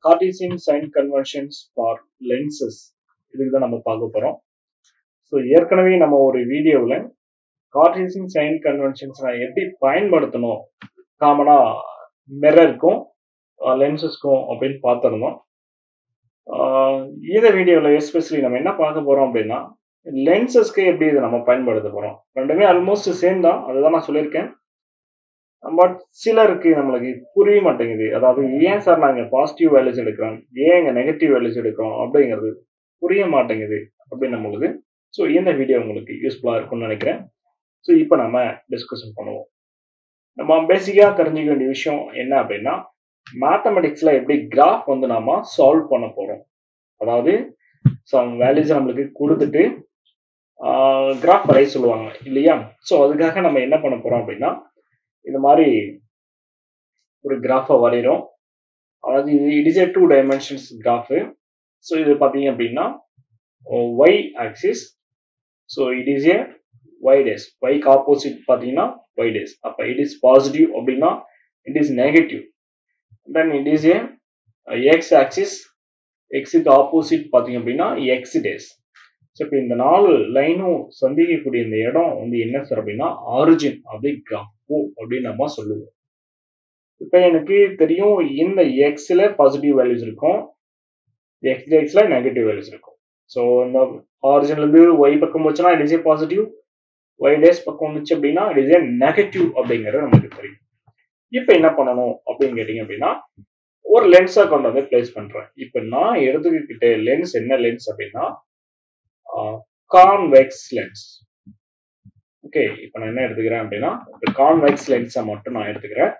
Cartesian sign conventions for lenses இதுக்கு தான் நம்ம பார்க்க போறோம். ஸோ ஏற்கனவே நம்ம ஒரு வீடியோவில் Cartesian sign conventions எப்படி பயன்படுத்தணும் காமனா மிரருக்கும் லென்சஸ்க்கும் அப்படின்னு பார்த்துருந்தோம். இந்த வீடியோவில் எஸ்பெஷலி நம்ம என்ன பார்க்க போறோம் அப்படின்னா லென்சஸ்க்கு எப்படி இதை நம்ம பயன்படுத்த போறோம். ரெண்டுமே ஆல்மோஸ்ட் சேம் தான், அதுதான் நான் சொல்லியிருக்கேன். பட் சிலருக்கு நம்மளுக்கு புரிய மாட்டேங்குது. அதாவது ஏன் சார் நாங்கள் பாசிட்டிவ் வேல்யூஸ் எடுக்கிறோம், ஏன் இங்கே நெகட்டிவ் வேல்யூஸ் எடுக்கிறோம் அப்படிங்கிறது புரிய மாட்டேங்குது அப்படின்னு நம்மளுக்கு. ஸோ இந்த வீடியோ உங்களுக்கு யூஸ்ஃபுல்லாக இருக்கும்னு நினைக்கிறேன். ஸோ இப்போ நம்ம டிஸ்கஷன் பண்ணுவோம். நம்ம பேசிக்காக தெரிஞ்சுக்க வேண்டிய விஷயம் என்ன அப்படின்னா, மேத்தமெட்டிக்ஸில் எப்படி கிராஃப் வந்து நாம சால்வ் பண்ண போகிறோம். அதாவது சம் வேல்யூஸ் நம்மளுக்கு கொடுத்துட்டு கிராஃப் வரைய சொல்லுவாங்க இல்லையா. ஸோ அதுக்காக நம்ம என்ன பண்ண போகிறோம் அப்படின்னா, இந்த மாதிரி ஒரு கிராஃபை வரைகிறோம். அதாவது இட் இஸ் ஏ 2 dimensions கிராஃபு. ஸோ இது பார்த்தீங்க அப்படின்னா Y axis. So it is a Y dash. ஒய்க்கு ஆப்போசிட் பார்த்தீங்கன்னா ஒய் டேஸ். அப்போ இட் இஸ் பாசிட்டிவ் அப்படின்னா it is negative. Then it is a X axis. எக்ஸுக்கு ஆப்போசிட் பார்த்தீங்க அப்படின்னா எக்ஸ் டேஸ். ஸோ இப்போ இந்த 4 லைனும் சந்திக்கக்கூடிய இந்த இடம் வந்து என்ன சார் அப்படின்னா ஆரிஜின் அப்படி கிராஃப் அப்படின்னு நம்ம சொல்லுவோம். இப்போ எனக்கு தெரியும் இந்த எக்ஸ்ல பாசிட்டிவ் வேல்யூஸ் இருக்கும், எக்ஸ் எக்ஸ்ல நெகட்டிவ் வேல்யூஸ் இருக்கும். ஸோ இந்த ஆரிஜின்ல இருந்து ஒய் பக்கம் வச்சுன்னா it is a positive, Y dash பக்கம் வந்துச்சு அப்படின்னா இட் இஸ் ஏ நெகட்டிவ் அப்படிங்கிறது நமக்கு தெரியும். இப்போ என்ன பண்ணணும் அப்படின்னு கேட்டீங்க அப்படின்னா, ஒரு லென்ஸை கொண்டு வந்து பிளேஸ் பண்றேன். இப்போ நான் எடுத்துக்கிட்ட லென்ஸ் என்ன லென்ஸ் அப்படின்னா கான்வெக்ஸ் லென்ஸ். ஓகே, இப்போ நான் என்ன எடுத்துக்கிறேன் அப்படின்னா கான்வெக்ஸ் லென்ஸை மட்டும் நான் எடுத்துக்கிறேன்.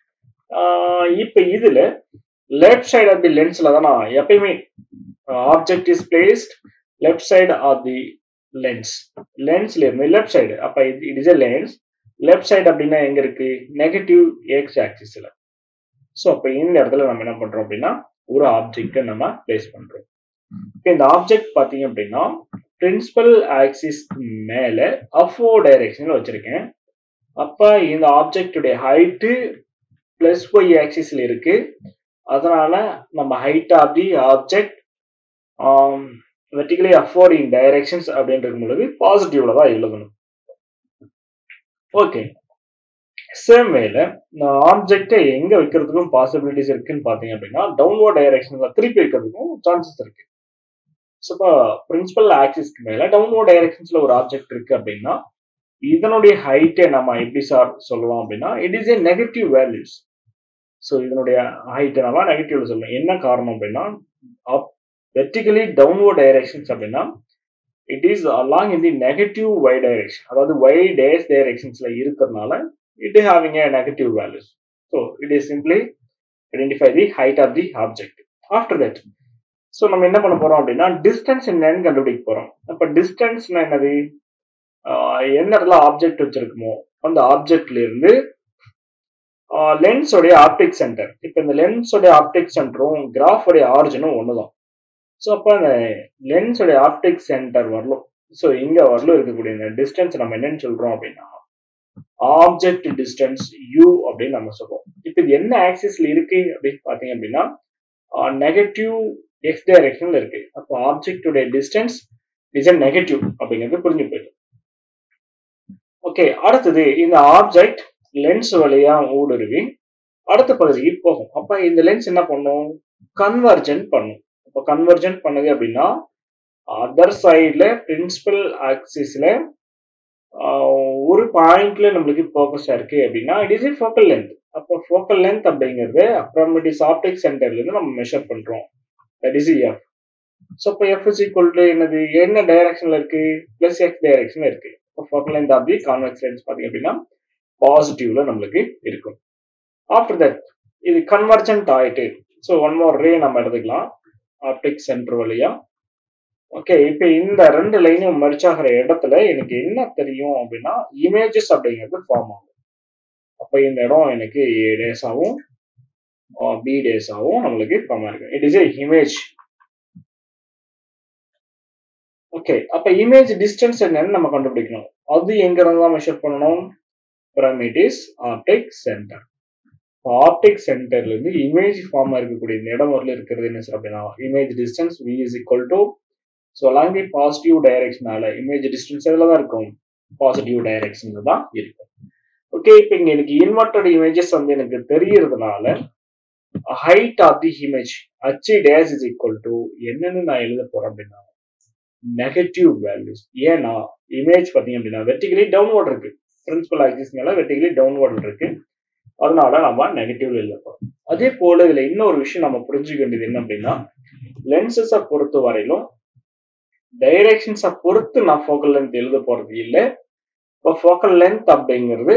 இப்போ இதுல லெஃப்ட் சைடு ஆஃப் தி லென்ஸ்ல தான் நான் எப்பயுமே object is placed left side of the lens. லென்ஸ்ல இருந்து லெஃப்ட் சைடு. அப்ப it is a lens. Left side அப்படின்னா எங்க இருக்கு, நெகட்டிவ் எக்ஸ் ஆக்சிஸ்ல. ஸோ அப்ப இந்த இடத்துல நம்ம என்ன பண்றோம் அப்படின்னா ஒரு ஆப்ஜெக்டை நம்ம பிளேஸ் பண்றோம். இந்த ஆப்ஜெக்ட் பாத்தீங்க அப்படின்னா பிரின்சிபல் ஆக்சிஸ் மேல அப்வர்ட் டைரக்ஷன்ல வச்சிருக்கேன். அப்ப இந்த ஆப்ஜெக்டுடைய ஹைட்டு பிளஸ் ஒய் ஆக்சிஸ்ல இருக்கு. அதனால நம்ம height of the object vertically upward in directions அப்படின்றது பொழுது பாசிட்டிவ்ல தான் எழுதணும். ஓகே, சேம் வேல ஆப்ஜெக்டை எங்க வைக்கிறதுக்கும் பாசிபிலிட்டிஸ் இருக்குன்னு பாத்தீங்க அப்படின்னா டவுன்வர்ட் டைரக்ஷன்ல திருப்பி வைக்கிறதுக்கும் சான்சஸ் இருக்கு. ஸோ இப்போ பிரின்சிபல் ஆக்சிஸ்க்கு மேல டவுன்வர்ட் டைரக்ஷன்ஸ்ல ஒரு ஆப்ஜெக்ட் இருக்கு அப்படின்னா இதனுடைய ஹைட்டை நம்ம எப்படி சார் சொல்லலாம் அப்படின்னா it is a negative values. So இதனுடைய ஹைட்டை நம்ம நெகட்டிவ்ல சொல்லணும். என்ன காரணம் அப்படின்னா வெர்டிகலி டவுன்வர்ட் டைரக்ஷன்ஸ் அப்படின்னா it is along in the negative Y direction. அதாவது ஒய் டேஸ் டைரக்ஷன்ஸ்ல இருக்கிறதுனால it is having a negative values. So it is simply identify the height of the object. After that, so நம்ம என்ன பண்ண போறோம் அப்படின்னா distance என்னன்னு கண்டுபிடிக்க போறோம். அப்ப டிஸ்டன்ஸ்னா என்னது, எந்த இடத்துல ஆப்ஜெக்ட் வச்சிருக்குமோ அந்த ஆப்ஜெக்ட்ல இருந்து லென்ஸோடைய ஆப்டிக் சென்டர். இப்ப இந்த லென்ஸோடைய ஆப்டிக் சென்டரும் கிராஃபோடைய ஆரிஜினும் ஒண்ணுதான். ஸோ அப்ப அந்த லென்ஸோடைய ஆப்டிக் சென்டர் வரலும். ஸோ இங்க வரலும் இருக்கக்கூடிய இந்த டிஸ்டன்ஸ் நம்ம என்னன்னு சொல்றோம் அப்படின்னா ஆப்ஜெக்ட் டிஸ்டன்ஸ் u அப்படின்னு நம்ம சொல்றோம். இப்போ இது என்ன ஆக்சிஸ்ல இருக்கு அப்படின்னு பாத்தீங்க அப்படின்னா நெகட்டிவ் எக்ஸ் டைரக்ஷன்ல இருக்கு. அப்போ ஆப்ஜெக்டுடைய டிஸ்டன்ஸ் இஸ் நெகட்டிவ் அப்படிங்கிறது புரிஞ்சு போயிடும். ஓகே, அடுத்தது இந்த ஆப்ஜெக்ட் லென்ஸ் வழியா ஊடுருவி அடுத்த பகுதிக்கு போகும். அப்ப இந்த லென்ஸ் என்ன பண்ணும், கன்வர்ஜென்ட் பண்ணும். அப்போ கன்வர்ஜென்ட் பண்ணுது அப்படின்னா அதர் சைட்ல பிரின்சிபல் ஆக்சிஸ்ல ஒரு பாயிண்ட்ல நம்மளுக்கு ஃபோக்கஸா இருக்கு அப்படின்னா it is a focal length. அப்போ ஃபோக்கல் லென்த் அப்படிங்கிறது அப்ராக்சிமேட் ஆப்டிக் சென்டர்ல இருந்து நம்ம மெஷர் பண்றோம். That is F. ஸோ இப்போ எஃப் இஸ் ஈக்குவல் டு என்னது, என்ன டைரக்ஷன்ல இருக்கு, பிளஸ் எக்ஸ் டைரக்ஷன்ல இருக்கு. இப்போ focal length of the convex lens பாத்தீங்க அப்படின்னா பாசிட்டிவ்ல நம்மளுக்கு இருக்கும். ஆஃப்டர் தட் இது கன்வர்ஜென்ட் ஆயிட்டு ஸோ ஒன் மோர் ரே நம்ம எடுத்துக்கலாம் ஆப்டிக் சென்டர் வழியா. ஓகே, இப்ப இந்த 2 லைனும் மர்ஜ் ஆகிற இடத்துல எனக்கு என்ன தெரியும் அப்படின்னா இமேஜஸ் அப்படிங்கிறது ஃபார்ம் ஆகும். அப்ப இந்த இடம் எனக்கு ஏ டேஸ் ஆகும், பி டேஸ் ஆகும் நம்மளுக்கு ஃபார்ம் ஆகும். It is a image. Okay, அப்ப இமேஜ் டிஸ்டன்ஸ் என்னன்னு நம்ம கண்டுபிடிக்கணும். அது எங்க இருந்து தான் மெஷர் பண்ணணும், from it is optic center. Optic சென்டர்ல இருந்து இமேஜ் ஃபார்ம் இருக்கக்கூடிய இந்த இடம் வரல இருக்கிறது என்ன சார் அப்படின்னா image distance v is equal to so along the positive டைரக்ஷனால இமேஜ் டிஸ்டன்ஸ் எதுல தான் இருக்கும் பாசிட்டிவ் டைரக்ஷன்ல தான் இருக்கும். ஓகே, இப்போ இங்க எனக்கு இன்வெர்டட் இமேஜஸ் வந்து எனக்கு தெரியறதுனால height of the image h dash is equal to என்னன்னு நான் எழுத போறேன் அப்படின்னா நெகட்டிவ் வேல்யூஸ். ஏன்னா இமேஜ் பார்த்தீங்க அப்படின்னா வெர்டிகலி டவுன்வர்ட் இருக்கு, பிரின்சிபல் ஆக்சிஸ் மேல வெர்டிகலி டவுன்வர்ட் இருக்கு, அதனால நம்ம நெகட்டிவ் எழுத போறோம். அதே போல இதுல இன்னொரு விஷயம் நம்ம புரிஞ்சுக்க வேண்டியது என்ன அப்படின்னா லென்சஸை பொறுத்த வரையிலும் டைரக்ஷன்ஸை பொறுத்து நான் ஃபோக்கல் லென்த் எழுத போறது இல்லை. இப்போ ஃபோக்கல் லென்த் அப்படிங்கிறது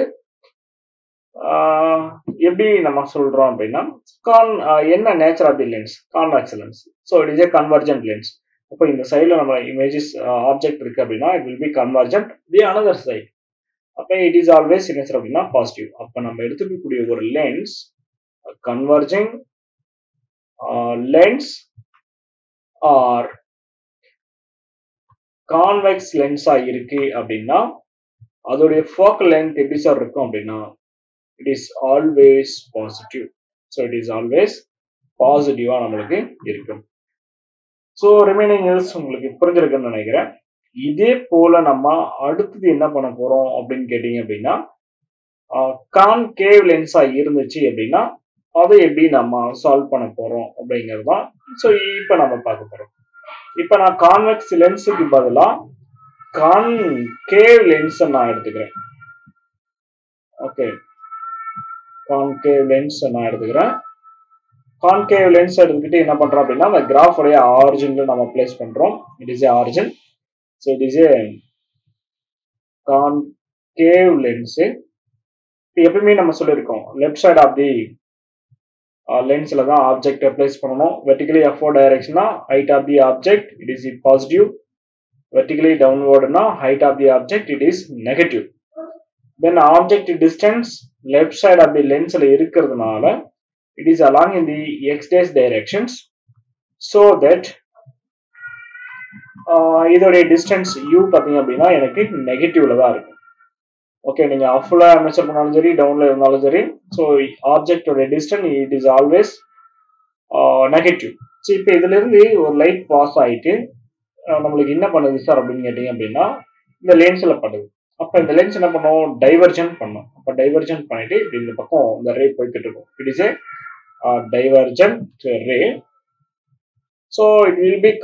எப்படி நம்ம சொல்றோம் அப்படின்னா என்ன nature of the lens convex lens. So it is a convergent lens. அப்போ இந்த சைடில் நம்ம இமேஜஸ் ஆப்ஜெக்ட் இருக்கு அப்படின்னா it will be convergent the another side. அப்போ இட் இஸ் ஆல்வேஸ் என்ன சார் அப்படின்னா பாசிட்டிவ். அப்போ நம்ம எடுத்துக்கக்கூடிய ஒரு lens converging lens or convex லென்ஸா இருக்கு அப்படின்னா அதோடைய ஃபோக்கல் லென்த் எப்படி சார் இருக்கும் அப்படின்னா it is always positive. So it is always பாசிட்டிவா நம்மளுக்கு இருக்கும். ஸோ ரிமைனிங் எல்ஸ் உங்களுக்கு புரிஞ்சிருக்குன்னு நினைக்கிறேன். இதே போல நம்ம அடுத்தது என்ன பண்ண போறோம் அப்படின்னு கேட்டீங்க அப்படின்னா கான்கேவ் லென்ஸா இருந்துச்சு அப்படின்னா அதை எப்படி நம்ம சால்வ் பண்ண போறோம் அப்படிங்கிறது தான் ஸோ இப்போ நம்ம பார்க்க போறோம். இப்போ நான் கான்வெக்ஸ் லென்ஸுக்கு பதிலாக கான்கேவ் லென்ஸ் நான் எடுத்துக்கிறேன். ஓகே, கான்கேவ் லென்ஸ் நான் எடுத்துக்கிறேன். கான்கேவ் லென்ஸ் எடுத்துக்கிட்டு என்ன பண்றோம் அப்படின்னா அந்த கிராஃப் உடைய ஆரிஜின்ல நம்ம பிளேஸ் பண்றோம். It is a origin. So it is a concave lens. எப்பயுமே நம்ம சொல்லியிருக்கோம் லெஃப்ட் சைட் ஆஃப் தி லென்ஸ்ல தான் ஆப்ஜெக்ட் பிளேஸ் பண்ணணும். வெர்டிகலி அப்வர்ட் டைரக்ஷனா height of the object it is positive. Vertically டவுன்வர்ட்னா height of the object it is negative. Then object distance left side of the லென்ஸ்ல இருக்கிறதுனால it is along in the x dash directions so that இதோடைய distance u பார்த்தீங்க அப்படின்னா எனக்கு நெகட்டிவ்ல தான் இருக்கும். Okay, நீங்க அப்ல மெஷர் பண்ணாலும் சரி டவுன்ல இருந்தாலும் சரி ஸோ ஆப்ஜெக்டோட distance it is always negative. So இப்போ இதுல இருந்து ஒரு லைட் பாஸ் ஆயிட்டு நம்மளுக்கு என்ன பண்ணுது சார் அப்படின்னு கேட்டீங்க அப்படின்னா இந்த லென்ஸ்ல பண்ணுது. அப்போ இந்த லென்ஸ் என்ன பண்ணும் டைவர்ஜென்ட் பண்ணும். அப்போ டைவர்ஜென்ட் பண்ணிட்டு இந்த பக்கம் இந்த ரே போய்கிட்டு இருக்கும். It is a divergent ray. So it will be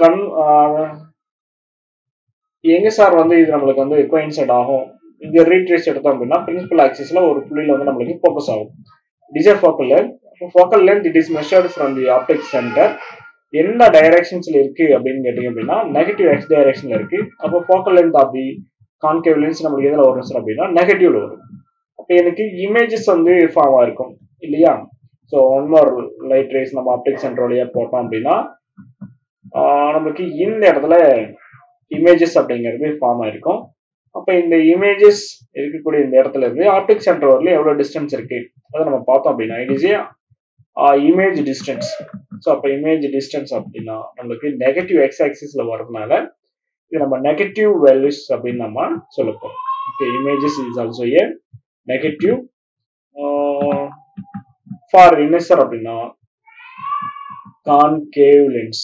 எங்க சார் வந்து இது நம்மளுக்கு வந்து கோயின்சைட் ஆகும். இங்க ரீட்ரேஸ் எடுத்தோம் அப்படின்னா பிரின்சிபல் ஆக்சிஸ்ல ஒரு புள்ளியில வந்து நம்மளுக்கு ஃபோக்கஸ் ஆகும். It is a focal length. Focal length it is measured from the optic centre. என்ன டைரக்ஷன்ஸ்ல இருக்கு அப்படின்னு கேட்டீங்க அப்படின்னா நெகட்டிவ் எக்ஸ் டைரக்ஷன்ல இருக்கு. அப்போ focal length of the concave lens நம்மளுக்கு எதில் வரும் சார் அப்படின்னா நெகட்டிவ்ல வரும். அப்போ எனக்கு இமேஜஸ் வந்து ஃபார்ம் ஆயிருக்கும் இல்லையா. So one more light rays நம்ம ஆப்டிக் சென்டர் வழியா போட்டோம் அப்படின்னா நமக்கு இந்த இடத்துல இமேஜஸ் அப்படிங்கிறது ஃபார்ம் ஆயிருக்கும். அப்போ இந்த இமேஜஸ் இருக்கக்கூடிய இந்த இடத்துல இருந்து ஆப்டிக் சென்டர் வரல எவ்வளோ டிஸ்டன்ஸ் இருக்கு அதை நம்ம பார்த்தோம் அப்படின்னா it is a image distance. So அப்போ இமேஜ் டிஸ்டன்ஸ் அப்படின்னா நம்மளுக்கு நெகட்டிவ் எக்ஸ் ஆக்சிஸ்ல வரதுனால இது நம்ம நெகட்டிவ் வேல்யூஸ் அப்படின்னு நம்ம சொல்லப்போம். Okay, images is also a negative for என்ன சார் அப்படின்னா கான்கேவ் லென்ஸ்.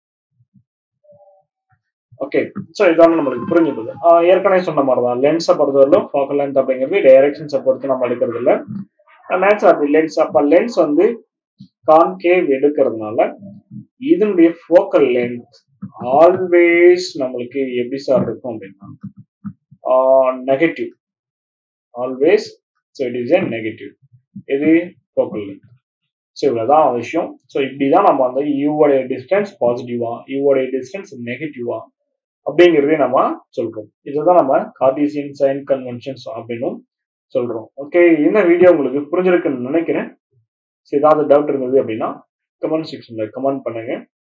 ஓகே, ஸோ இதான நம்மளுக்கு புரிஞ்சுது. ஏற்கனவே சொன்ன மாதிரி தான் லென்ஸை பொறுத்தவரையிலும் ஃபோக்கல் லென்த் அப்படிங்கிறது டைரக்ஷன்ஸை பொறுத்து நம்ம எடுக்கிறது இல்லை. Nature of the lens. அப்போ லென்ஸ் வந்து கான்கேவ் எடுக்கிறதுனால இதனுடைய ஃபோக்கல் லென்த் ஆல்வேஸ் நம்மளுக்கு எப்படி சார் இருக்கும் அப்படின்னா negative always. So it is a negative. இது ஃபோக்கல் லென்த். ஸோ இவ்வளோதான் விஷயம். ஸோ இப்படிதான் நம்ம வந்து யூவோடைய டிஸ்டன்ஸ் பாசிட்டிவா யூவோடைய டிஸ்டன்ஸ் நெகட்டிவா அப்படிங்கிறதே நம்ம சொல்றோம். இதுதான் நம்ம கார்ட்டீசியன் சைன் கன்வென்ஷன்ஸ் அப்படின்னு சொல்றோம். ஓகே, இந்த வீடியோ உங்களுக்கு புரிஞ்சிருக்குன்னு நினைக்கிறேன். ஏதாவது டவுட் இருந்தது அப்படின்னா கமெண்ட் செக்ஷன்ல கமெண்ட் பண்ணுங்க.